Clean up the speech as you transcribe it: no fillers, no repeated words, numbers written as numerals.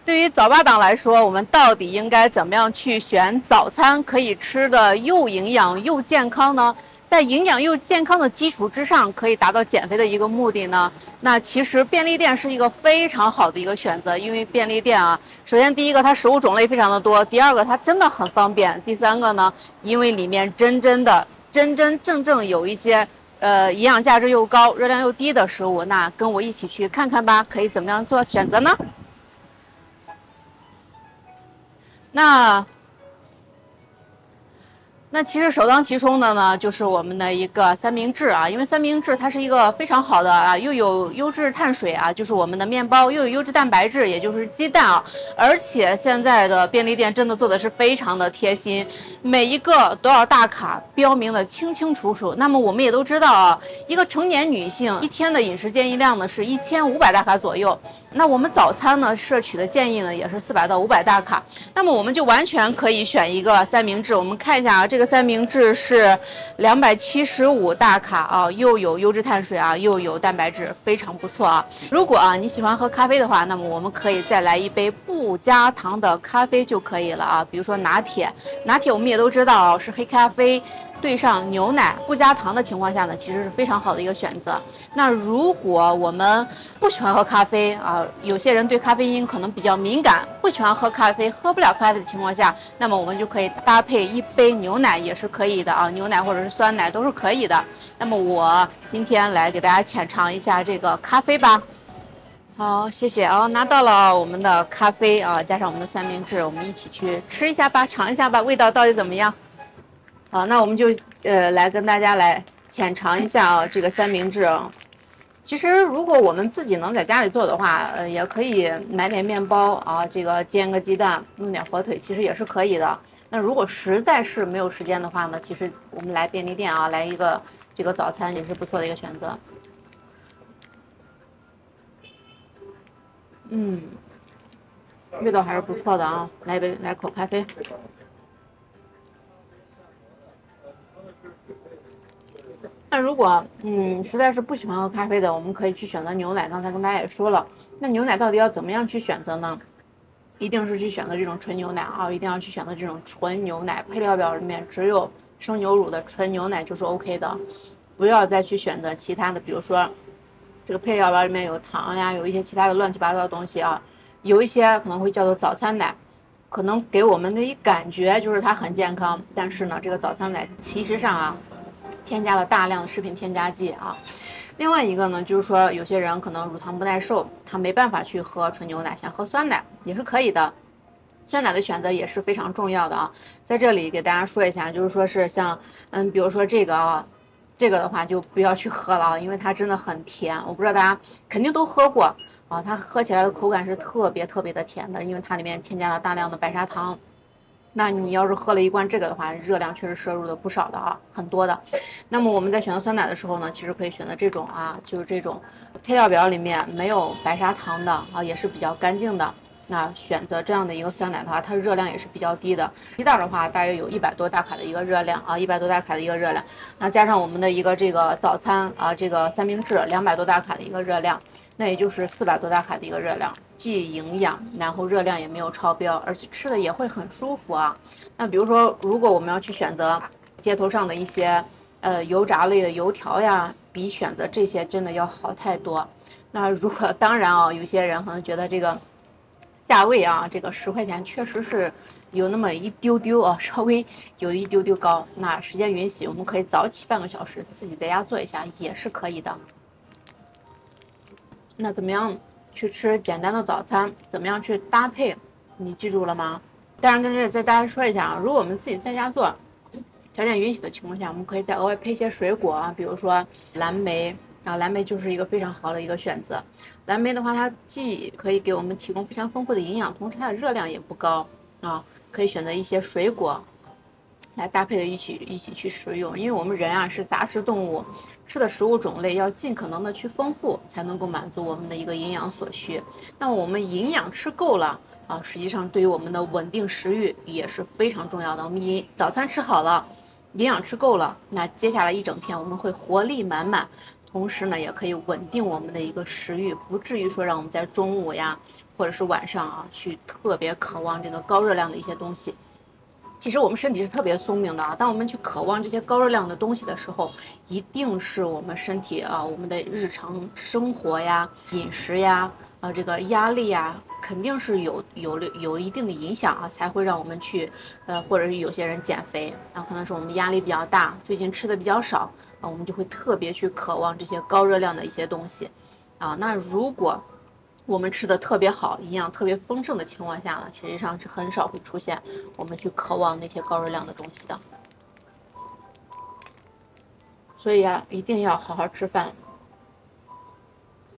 对于早八党来说，我们到底应该怎么样去选早餐可以吃的又营养又健康呢？在营养又健康的基础之上，可以达到减肥的一个目的呢？那其实便利店是一个非常好的一个选择，因为便利店啊，首先第一个它食物种类非常的多，第二个它真的很方便，第三个呢，因为里面真正有一些营养价值又高、热量又低的食物，那跟我一起去看看吧，可以怎么样做选择呢？那其实首当其冲的呢，就是我们的一个三明治啊，因为三明治它是一个非常好的啊，又有优质碳水啊，就是我们的面包，又有优质蛋白质，也就是鸡蛋啊，而且现在的便利店真的做的是非常的贴心，每一个都要大卡标明的清清楚楚。那么我们也都知道啊，一个成年女性一天的饮食建议量呢是1500大卡左右，那我们早餐呢摄取的建议呢也是400到500大卡，那么我们就完全可以选一个三明治，我们看一下啊，这个三明治是275大卡啊，又有优质碳水啊，又有蛋白质，非常不错啊。如果啊你喜欢喝咖啡的话，那么我们可以再来一杯不加糖的咖啡就可以了啊，比如说拿铁，拿铁我们也都知道啊是黑咖啡兑上牛奶不加糖的情况下呢，其实是非常好的一个选择。那如果我们不喜欢喝咖啡啊，有些人对咖啡因可能比较敏感，不喜欢喝咖啡，喝不了咖啡的情况下，那么我们就可以搭配一杯牛奶也是可以的啊，牛奶或者是酸奶都是可以的。那么我今天来给大家浅尝一下这个咖啡吧。好，谢谢啊，拿到了我们的咖啡啊，加上我们的三明治，我们一起去吃一下吧，尝一下吧，味道到底怎么样？好，那我们就来跟大家来浅尝一下啊，这个三明治啊。其实如果我们自己能在家里做的话，也可以买点面包啊，这个煎个鸡蛋，弄点火腿，其实也是可以的。那如果实在是没有时间的话呢，其实我们来便利店啊，来一个这个早餐也是不错的一个选择。味道还是不错的啊，来口咖啡。那如果实在是不喜欢喝咖啡的，我们可以去选择牛奶。刚才跟大家也说了，那牛奶到底要怎么样去选择呢？一定是去选择这种纯牛奶啊，一定要去选择这种纯牛奶，配料表里面只有生牛乳的纯牛奶就是 OK 的，不要再去选择其他的，比如说这个配料表里面有糖呀，有一些其他的乱七八糟的东西啊，有一些可能会叫做早餐奶。可能给我们的一感觉就是它很健康，但是呢，这个早餐奶其实上啊，添加了大量的食品添加剂啊。另外一个呢，就是说有些人可能乳糖不耐受，他没办法去喝纯牛奶，想喝酸奶也是可以的。酸奶的选择也是非常重要的啊。在这里给大家说一下，就是说是像比如说这个啊，这个的话就不要去喝了啊，因为它真的很甜。我不知道大家肯定都喝过啊，它喝起来的口感是特别的甜的，因为它里面添加了大量的白砂糖。那你要是喝了一罐这个的话，热量确实摄入的不少的啊，很多的。那么我们在选择酸奶的时候呢，其实可以选择这种啊，就是这种配料表里面没有白砂糖的啊，也是比较干净的。那选择这样的一个酸奶的话，它热量也是比较低的，一袋的话大约有100多大卡的一个热量啊，100多大卡的一个热量。那加上我们的一个这个早餐啊，这个三明治200多大卡的一个热量。那也就是400多大卡的一个热量，既营养，然后热量也没有超标，而且吃的也会很舒服啊。那比如说，如果我们要去选择街头上的一些油炸类的油条呀，比选择这些真的要好太多。那如果当然啊，有些人可能觉得这个价位啊，这个10块钱确实是有那么一丢丢啊，稍微有一丢丢高。那时间允许，我们可以早起半个小时，自己在家做一下也是可以的。那怎么样去吃简单的早餐？怎么样去搭配？你记住了吗？当然，跟这再大家说一下啊，如果我们自己在家做，条件允许的情况下，我们可以再额外配一些水果啊，比如说蓝莓啊，蓝莓就是一个非常好的一个选择。蓝莓的话，它既可以给我们提供非常丰富的营养，同时它的热量也不高啊，可以选择一些水果来搭配的一起去食用，因为我们人啊是杂食动物，吃的食物种类要尽可能的去丰富，才能够满足我们的一个营养所需。那么我们营养吃够了啊，实际上对于我们的稳定食欲也是非常重要的。我们早餐吃好了，营养吃够了，那接下来一整天我们会活力满满， 同时呢，也可以稳定我们的一个食欲，不至于说让我们在中午呀，或者是晚上啊，去特别渴望这个高热量的一些东西。其实我们身体是特别聪明的啊，当我们去渴望这些高热量的东西的时候，一定是我们身体啊，我们的日常生活呀、饮食呀、这个压力呀，肯定是有一定的影响啊，才会让我们去或者是有些人减肥啊，可能是我们压力比较大，最近吃的比较少啊，我们就会特别去渴望这些高热量的一些东西啊。那如果我们吃的特别好，营养特别丰盛的情况下呢，实际上是很少会出现我们去渴望那些高热量的东西的。所以啊，一定要好好吃饭。